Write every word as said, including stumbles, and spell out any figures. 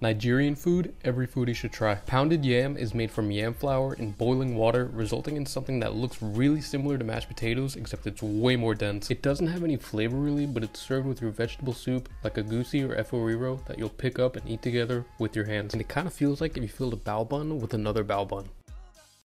Nigerian food, every foodie should try. Pounded yam is made from yam flour in boiling water, resulting in something that looks really similar to mashed potatoes, except it's way more dense. It doesn't have any flavor really, but it's served with your vegetable soup, like a goosey or efo riro, that you'll pick up and eat together with your hands. And it kind of feels like if you filled a bao bun with another bao bun.